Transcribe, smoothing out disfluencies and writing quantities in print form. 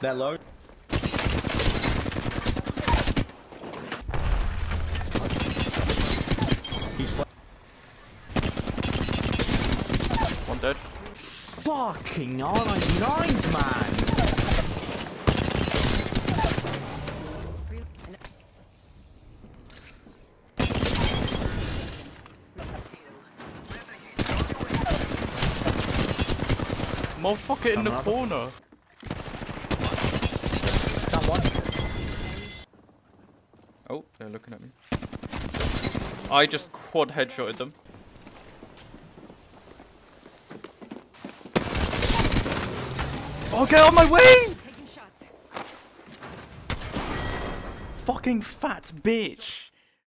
That low. He's one dead. fucking R99s, man. Motherfucker in the corner. That one. Oh, they're looking at me. I just quad headshotted them. Oh, get on my way! Fucking fat bitch.